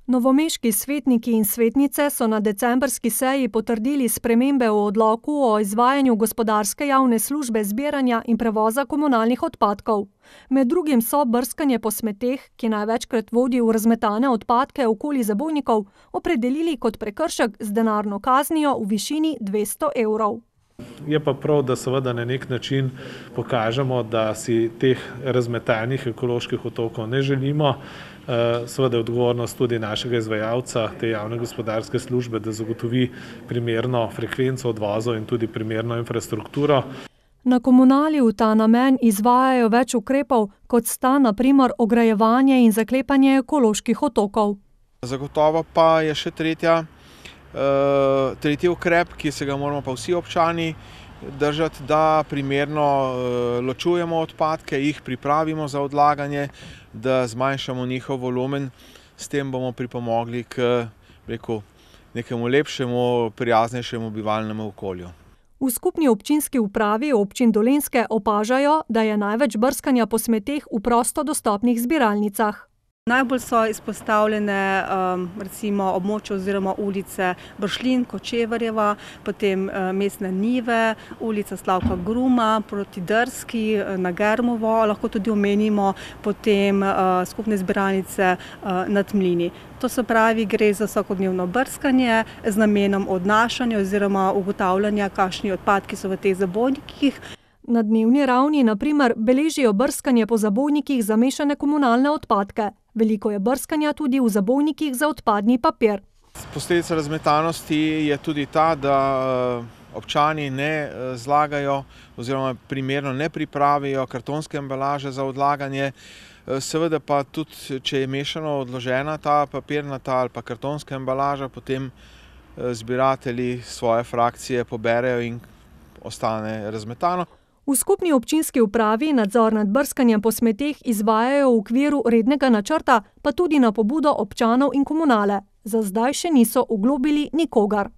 Novomeški svetniki in svetnice so na decembrski seji potrdili spremembe v odloku o izvajanju gospodarske javne službe zbiranja in prevoza komunalnih odpadkov. Med drugim so brskanje po smeteh, ki največkrat vodi v razmetane odpadke okoli zabojnikov, opredelili kot prekršek z denarno kaznijo v višini 200 evrov. Je pa prav, da seveda na nek način pokažemo, da si teh razmetanih ekoloških otokov ne želimo. Seveda je odgovornost tudi našega izvajalca, te javne gospodarske službe, da zagotovi primerno frekvenco odvozov in tudi primerno infrastrukturo. Na komunali v ta namen izvajajo več ukrepov, kot sta na primer ograjevanje in zaklepanje ekoloških otokov. Zagotovo pa je še tretji ukrep, ki se ga moramo pa vsi občani držati, da primerno ločujemo odpadke, jih pripravimo za odlaganje, da zmanjšamo njihov volumen. S tem bomo pripomogli k nekemu lepšemu, prijaznejšemu bivalnemu okolju. V skupni občinski upravi občin Dolenjske opažajo, da je največ brskanja po smeteh v prosto dostopnih zbiralnicah. Najbolj so izpostavljene recimo območja oziroma ulice Bršljin, Kočevarjeva, potem Mestne Njive, ulica Slavka Gruma proti Drski, na Germovo, lahko tudi omenimo potem skupne zbiralnice nad Mlini. To se pravi, gre za vsakodnevno brskanje z namenom odnašanja oziroma ugotavljanja, kakšni odpadki so v teh zabojnikih. Na dnevni ravni, na primer, beležijo brskanje po zabojnikih za mešane komunalne odpadke. Veliko je brskanja tudi v zabojnikih za odpadni papir. Posledica razmetanosti je tudi ta, da občani ne zlagajo oziroma primerno ne pripravijo kartonske embalaže za odlaganje. Seveda pa tudi, če je mešano odložena ta papirnata ali pa kartonska embalaža, potem zbiratelji svoje frakcije poberejo in ostane razmetano. V skupni občinski upravi nadzor nad brskanjem po smeteh izvajajo v okviru rednega načrta, pa tudi na pobudo občanov in komunale. Za zdaj še niso oglobili nikogar.